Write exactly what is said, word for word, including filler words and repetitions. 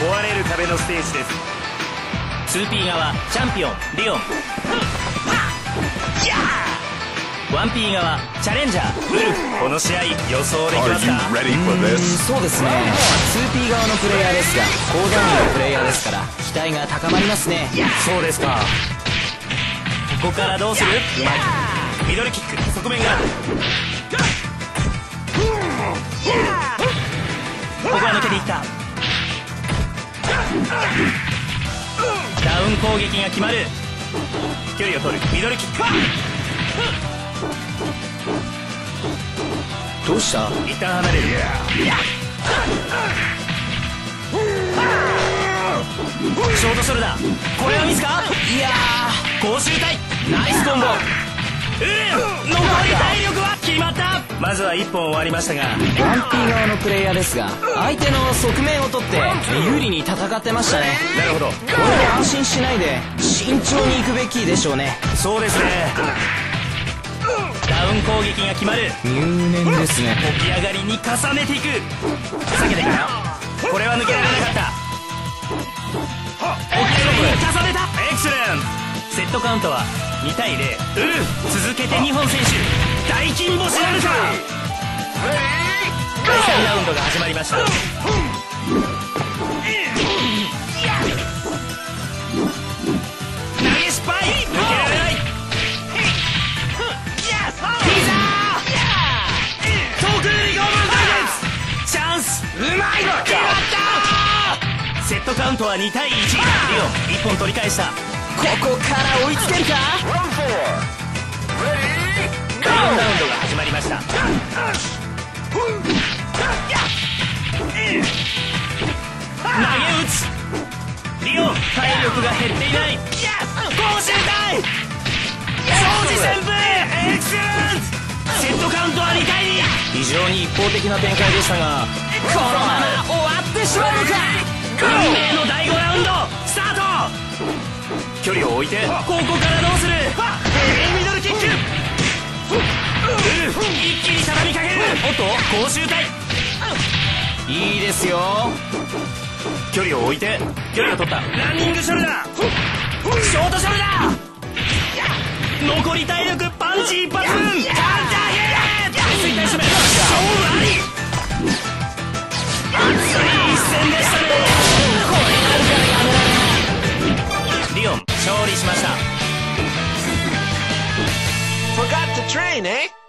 壊れる壁のステージです。 ツーピー 側チャンピオンリオン、 ワンピー 側チャレンジャーウルフ。この試合予想できますか？ うーん、そうですね。 ツーピー 側のプレイヤーですが高段位のプレイヤーですから期待が高まりますね。 そうですか。ここからどうする？うまい。ミドルキック側面ガード。ここは抜けていった。ダウン攻撃が決まる。距離を取るミドルキック。 どうした？ 一旦離れる。ショートショルダー、これはミスか？いやー、攻守体ナイスコンボ。うーん、残り体力は決まった。まずはいっぽん終わりましたが、 ワンピー 側のプレイヤーですが相手の側面を取って有利に戦ってましたね。なるほど。 これで安心しないで慎重に行くべきでしょうね。 そうですね。ダウン攻撃が決まる。 入念ですね。 起き上がりに重ねていく。避けていく。これは抜けられなかった。起き上がりに重ねた。エクセレント。セットカウントはにたいゼロ。ウルフ続けてにほん選手大金星なるか。だいさんラウンドが始まりました。投げ失敗。抜けられない。うまいの決まった。セットカウントはにたいいち。リオンいっぽん取り返した。 ここから追いつけるか。 だいよんラウンドが始まりました。投げ打つ。リオン体力が減っていない。攻守体超時旋風。エクセレント。セットカウントはにたいに。非常に一方的な展開でしたが、このまま終わってしまうのか。運命のだいごラウンドスタート。距離を置いてここからどうする。ヘビーミドルキック。ウルフ一気に畳みかける。おっと攻守体いいですよ。距離を置いて距離を取った。ランニングショルダー、ショートショルダー。残り体力パンチ一発分。カウンターヒット。衰退しめ勝負あり。熱い一戦でしたね。これなんかやめられない。リオン勝利しました。 Forgot to train, eh?